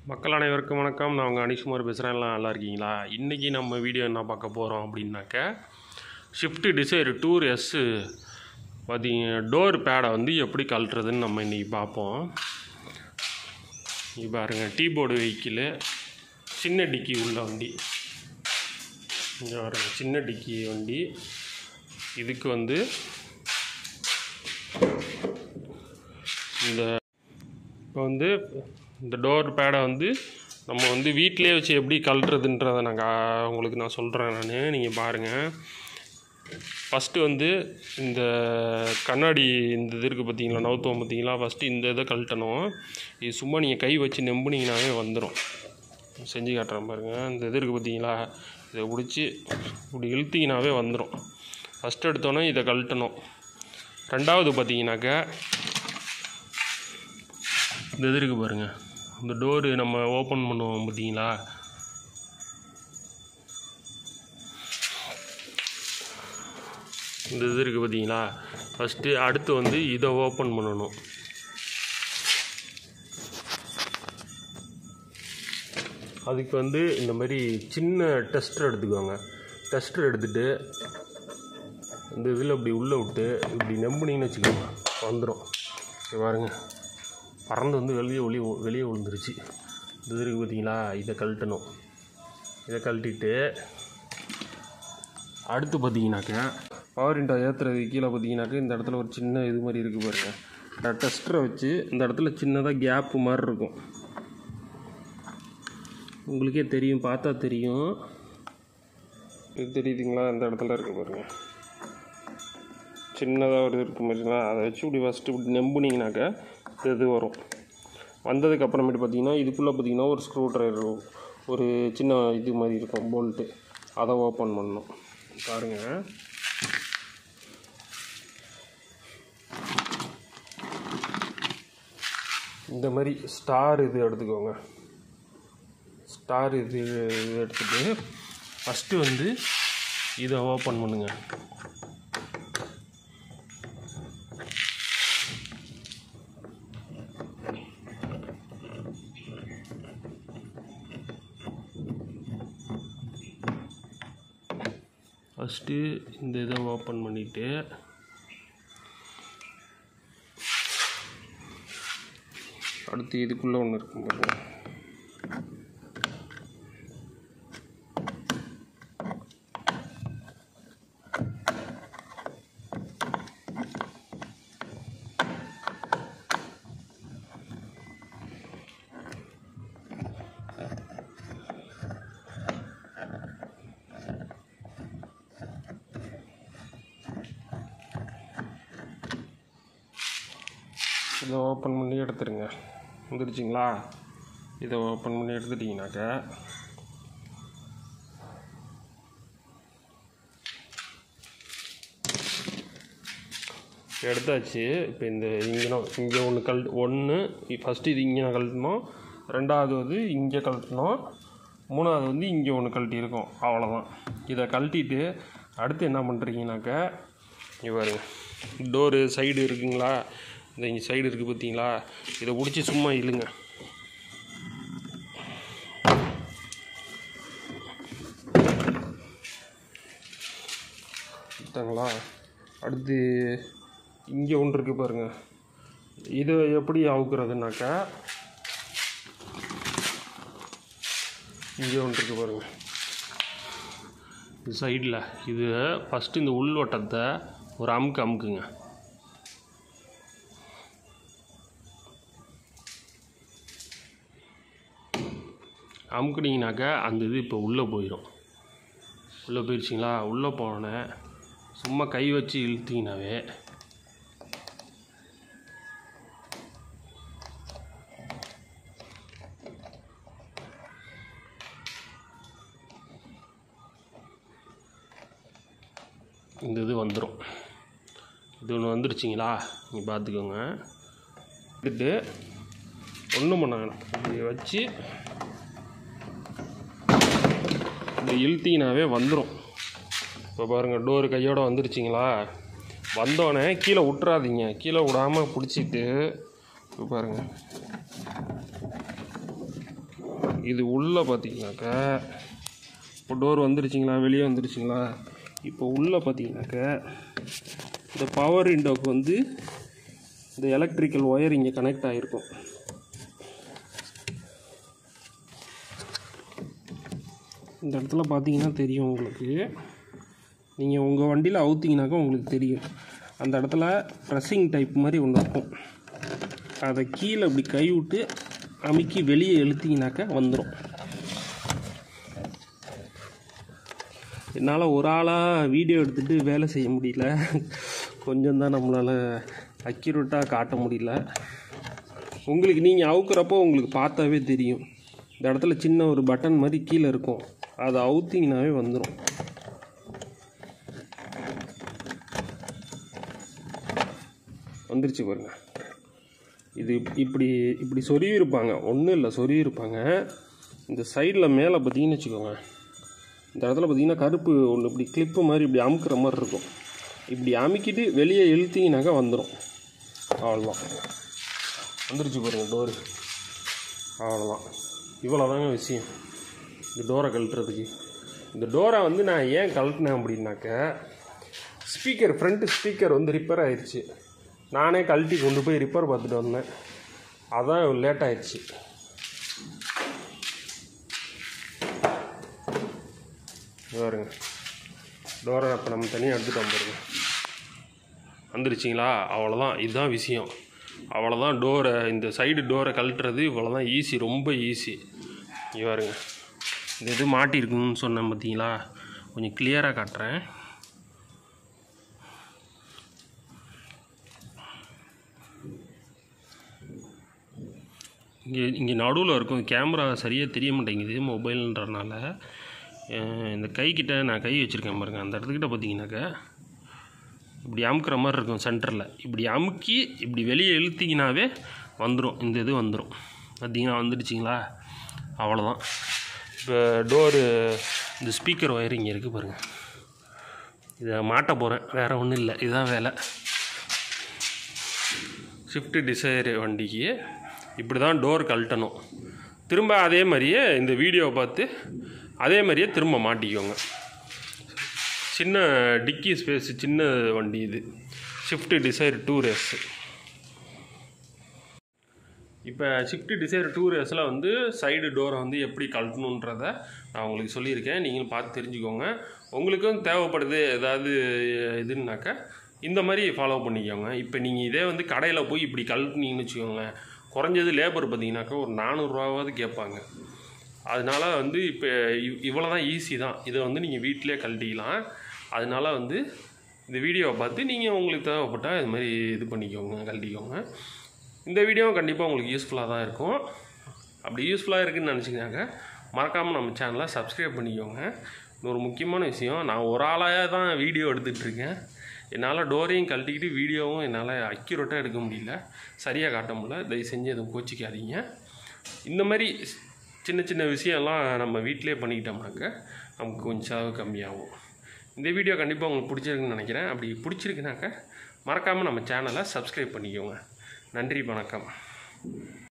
மக்கள் அனைவருக்கும் வணக்கம். நான் உங்கள் அனிஷ்குமார் பேசுகிறேன். எல்லாம் நல்லா இருக்கீங்களா? இன்றைக்கி நம்ம வீடியோ என்ன பார்க்க போகிறோம் அப்படின்னாக்க, ஷிஃப்ட் டிசைர் டூர் எஸ் பார்த்தீங்க டோர் பேடை வந்து எப்படி கழட்டுறதுன்னு நம்ம இன்றைக்கி பார்ப்போம். இப்போ பாருங்க, டீபோர்டு வெஹிக்கிளு, சின்ன டிக்கி உள்ள வண்டி. இங்கே பாருங்க, சின்ன டிக்கி வண்டி. இதுக்கு வந்து இப்போ வந்து இந்த டோர் பேடை வந்து நம்ம வந்து வீட்டிலே வச்சு எப்படி கழட்டுறதுன்றதை உங்களுக்கு நான் சொல்கிறேன். நீங்கள் பாருங்கள். ஃபஸ்ட்டு வந்து இந்த கண்ணாடி இந்த இது இருக்குது பார்த்தீங்களா, நவுத்துவோம் பார்த்தீங்களா, ஃபஸ்ட்டு இந்த இதை கழட்டணும். இது சும்மா நீங்கள் கை வச்சு நம்பினீங்கனாவே வந்துடும். செஞ்சு காட்டுறேன் பாருங்கள். இந்த இது இருக்குது பார்த்தீங்களா, இதை பிடிச்சி இப்படி இழுத்திங்கனாவே வந்துடும். ஃபஸ்ட்டு எடுத்தோன்னே இதை கழட்டணும். ரெண்டாவது பார்த்தீங்கன்னாக்கா, இந்த இது இருக்குது பாருங்கள், இந்த டோரு நம்ம ஓப்பன் பண்ணுவோம் பார்த்தீங்களா, இந்த இது இருக்குது பார்த்தீங்களா, ஃபஸ்ட்டு அடுத்து வந்து இதை ஓப்பன் பண்ணணும். அதுக்கு வந்து இந்த மாதிரி சின்ன டெஸ்டர் எடுத்துக்கோங்க. டெஸ்டர் எடுத்துகிட்டு இந்த இதில் இப்படி உள்ளே விட்டு இப்படி நம்பினீங்கன்னு வச்சுக்கோங்க, வந்துடும். பாருங்கள், பறந்து வந்து வெளியே விழுந்துருச்சு. இது இருக்குது பார்த்தீங்களா, இதை கழட்டணும். இதை கழட்டிட்டு அடுத்து பார்த்தீங்கன்னாக்கா, பவர் விண்டோ ஏற்றுறது கீழே பார்த்தீங்கன்னாக்கா, இந்த இடத்துல ஒரு சின்ன இது மாதிரி இருக்குது பாருங்கள். இந்த டெஸ்டரை வச்சு இந்த இடத்துல சின்னதாக கேப்பு மாதிரி இருக்கும். உங்களுக்கே தெரியும், பார்த்தா தெரியும். இது தெரியுதுங்களா, இந்த இடத்துல இருக்குது பாருங்கள், சின்னதாக ஒரு இருக்குது மாதிரிங்களா. அதை வச்சு இப்படி ஃபஸ்ட்டு இப்படி நம்புனீங்கனாக்கா இது வரும். வந்ததுக்கப்புறமேட்டு பார்த்தீங்கன்னா, இதுக்குள்ளே பார்த்தீங்கன்னா ஒரு ஸ்க்ரூ ட்ரைவர், ஒரு சின்ன இது மாதிரி இருக்கும், போல்ட்டு. அதை ஓப்பன் பண்ணணும். பாருங்கள், இந்த மாதிரி ஸ்டார் இது எடுத்துக்கோங்க. ஸ்டார் இது எடுத்துகிட்டு ஃபஸ்ட்டு வந்து இதை ஓப்பன் பண்ணுங்கள். ஃபஸ்ட்டு இந்த இதை ஓப்பன் பண்ணிவிட்டு அடுத்து இதுக்குள்ளே ஒன்று இருக்கும் பாருங்க. இதை ஓப்பன் பண்ணி எடுத்துருங்க. வந்துருச்சிங்களா? இதை ஓப்பன் பண்ணி எடுத்துட்டிங்கனாக்கா, எடுத்தாச்சு. இப்போ இந்த இங்கே ஒன்று ஃபஸ்ட்டு இது இங்கே கழட்டணும், ரெண்டாவது வந்து இங்கே கழட்டணும், மூணாவது வந்து இங்கே ஒன்று கழட்டியிருக்கோம். அவ்வளோதான். இதை கழட்டிட்டு அடுத்து என்ன பண்ணுறீங்கனாக்கா, இங்கே பாருங்க, டோரு சைடு இருக்குங்களா, இந்த இங்கே சைடு இருக்குது பார்த்தீங்களா, இதை பிடிச்சி சும்மா இழுங்க. சரிங்களா? அடுத்து இங்கே ஒன்று இருக்குது பாருங்கள். இதை எப்படி அவுக்கிறதுனாக்கா, இங்கே ஒன்று இருக்குது பாருங்கள், இது சைடில். இது ஃபஸ்ட்டு இந்த உள்வட்டத்தை ஒரு அமுக்குங்க. அமுக்குனீங்கனாக்கா அந்த இது இப்போ உள்ளே போயிடும். உள்ளே போயிடுச்சிங்களா? உள்ளே போனோன்னே சும்மா கை வச்சு இழுத்தீங்கனாவே இந்த இது வந்துடும். இது ஒன்று வந்துடுச்சிங்களா? நீங்கள் பார்த்துக்கோங்க. எடுத்து ஒன்றும் பண்ண வேணும், இப்படி வச்சு இப்படி இழுத்தீங்கனாவே வந்துடும். இப்போ பாருங்கள், டோரு கையோடு வந்துடுச்சிங்களா? வந்தோடனே கீழே விட்றாதீங்க. கீழே விடாமல் பிடிச்சிட்டு இப்போ பாருங்கள், இது உள்ளே பார்த்தீங்கன்னாக்கா இப்போ டோர் வந்துருச்சிங்களா, வெளியே வந்துருச்சிங்களா. இப்போ உள்ளே பார்த்தீங்கன்னாக்கா இந்த பவர் விண்டோக்கு வந்து இந்த எலக்ட்ரிக்கல் ஒயர் இங்கே கனெக்ட் ஆகிருக்கும். இந்த இடத்துல பார்த்தீங்கன்னா தெரியும் உங்களுக்கு. நீங்கள் உங்கள் வண்டியில் அவுத்திங்கனாக்கா உங்களுக்கு தெரியும். அந்த இடத்துல ப்ரெஸ்ஸிங் டைப் மாதிரி ஒன்று இருக்கும். அதை கீழே இப்படி கை விட்டு அமுக்கி வெளியே இழுத்திங்கனாக்கா வந்துடும். என்னால் ஒரு ஆளாக வீடியோ எடுத்துகிட்டு வேலை செய்ய முடியல. கொஞ்சம் தான் நம்மளால் அக்யூரேட்டாக காட்ட முடியல. உங்களுக்கு நீங்கள் அவுக்கிறப்போ உங்களுக்கு பார்த்தாவே தெரியும். இந்த இடத்துல சின்ன ஒரு பட்டன் மாதிரி கீழே இருக்கும். அதை அவுத்திங்கனாவே வந்துடும். வந்துருச்சு பாருங்க. இது இப்படி சொருவிருப்பாங்க. ஒன்றும் இல்லை, சொருவிருப்பாங்க. இந்த சைடில் மேலே பார்த்தீங்கன்னு வச்சுக்கோங்க, இந்த இடத்துல பார்த்தீங்கன்னா கருப்பு ஒன்று இப்படி கிளிப்பு மாதிரி இப்படி அமுக்கிற மாதிரி இருக்கும். இப்படி அமுக்கிட்டு வெளியே இழுத்திங்கனாக்கா வந்துடும். அவ்வளோதான், வந்துருச்சு பாருங்கள் டோரு. அவ்வளோதான், இவ்வளோதாங்க விஷயம் இந்த டோரை கழட்டுறதுக்கு. இந்த டோரை வந்து நான் ஏன் கழட்டினேன் அப்படின்னாக்க, ஸ்பீக்கர், ஃப்ரண்ட்டு ஸ்பீக்கர் வந்து ரிப்பேர் ஆயிடுச்சு. நானே கழட்டி கொண்டு போய் ரிப்பேர் பார்த்துட்டு வந்தேன். அதான் லேட் ஆயிடுச்சு. பாருங்க டோரை இப்போ நம்ம தனியாக எடுத்துகிட்டு வந்துடுங்க. வந்துருச்சிங்களா, அவ்வளோதான். இதுதான் விஷயம், அவ்வளோதான். டோரை, இந்த சைடு டோரை கழட்டுறது இவ்வளோதான் ஈஸி, ரொம்ப ஈஸி. இங்கே பாருங்க, இந்த இது மாட்டியிருக்குன்னு சொன்னேன் பார்த்தீங்களா, கொஞ்சம் கிளியராக காட்டுறேன். இங்கே நடுவில் இருக்கும். கேமரா சரியாக தெரிய மாட்டேங்குது மொபைல்ன்றனால. இந்த கைக்கிட்ட நான் கை வச்சுருக்கேன் பாருங்கள். அந்த இடத்துக்கிட்ட பார்த்தீங்கன்னாக்கா இப்படி அமுக்கிற மாதிரி இருக்கும் சென்டரில். இப்படி அமுக்கி இப்படி வெளியே இழுத்திங்கனாவே வந்துடும். இந்த இது வந்துடும். பார்த்தீங்கன்னா வந்துடுச்சிங்களா, அவ்வளோதான். இப்போ டோரு இந்த ஸ்பீக்கர் ஒயர் இங்கே இருக்குது பாருங்கள். இதை மாட்ட போகிறேன், வேறு ஒன்றும் இல்லை. இதுதான் வேலை. ஸ்விஃப்ட் டிசைர் வண்டிக்கு இப்படி தான் டோர் கழட்டணும். திரும்ப அதே மாதிரியே இந்த வீடியோவை பார்த்து அதே மாதிரியே திரும்ப மாட்டிக்கோங்க. சின்ன டிக்கி ஸ்பேஸ், சின்ன வண்டி இது, ஸ்விஃப்ட் டிசைர் 2 ரேஸ். இப்போ ஸ்விஃப்ட் டிசைர் 2 ரேஸில் வந்து சைடு டோரை வந்து எப்படி கழட்டணுன்றதை நான் உங்களுக்கு சொல்லியிருக்கேன். நீங்களும் பார்த்து தெரிஞ்சுக்கோங்க. உங்களுக்கும் தேவைப்படுது ஏதாவது இதுன்னாக்கா இந்த மாதிரி ஃபாலோ பண்ணிக்கோங்க. இப்போ நீங்கள் இதே வந்து கடையில் போய் இப்படி கழட்டினீங்கன்னு வச்சுக்கோங்க, குறைஞ்சது லேபர் பார்த்தீங்கன்னாக்கா ஒரு 400 ரூபாவது கேட்பாங்க. அதனால வந்து இப்போ இவ்வளோ தான், ஈஸி தான். இதை வந்து நீங்கள் வீட்டிலே கழட்டிக்கலாம். அதனால வந்து இந்த வீடியோவை பார்த்து நீங்கள் உங்களுக்கு தேவைப்பட்டால் இது மாதிரி இது பண்ணிக்கோங்க, கழட்டிக்கோங்க. இந்த வீடியோ கண்டிப்பாக உங்களுக்கு யூஸ்ஃபுல்லாக தான் இருக்கும். அப்படி யூஸ்ஃபுல்லாக இருக்குதுன்னு நினச்சிங்கனாக்கா மறக்காமல் நம்ம சேனலை சப்ஸ்கிரைப் பண்ணிக்கோங்க. ஒரு முக்கியமான விஷயம், நான் ஒரு ஆளாக தான் வீடியோ எடுத்துகிட்ருக்கேன். என்னால் டோரையும் கழட்டிக்கிட்டு வீடியோவும் என்னால் அக்யூரேட்டாக எடுக்க முடியல, சரியாக காட்ட முடியல. தயவு செஞ்சு எதுவும் கோச்சிக்காதீங்க. இந்த மாதிரி சின்ன சின்ன விஷயம்லாம் நம்ம வீட்டிலே பண்ணிக்கிட்டோம்னாக்க நமக்கு கொஞ்சம் செலவு கம்மியாகும். இந்த வீடியோ கண்டிப்பாக உங்களுக்கு பிடிச்சிருக்குன்னு நினைக்கிறேன். அப்படி பிடிச்சிருக்குனாக்கா மறக்காமல் நம்ம சேனலை சப்ஸ்கிரைப் பண்ணிக்கோங்க. நன்றி, வணக்கம்.